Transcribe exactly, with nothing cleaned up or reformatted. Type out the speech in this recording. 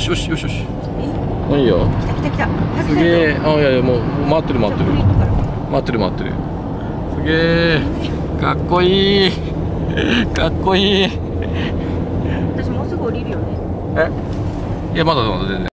しよしよしよし。いいよ。 来た来た来た。 すげえ。あ、いやいや、もう待ってる待ってる。待ってる待ってる。すげえ。かっこいい。かっこいい。 私もうすぐ降りるよね。 え。いや、まだまだ全然。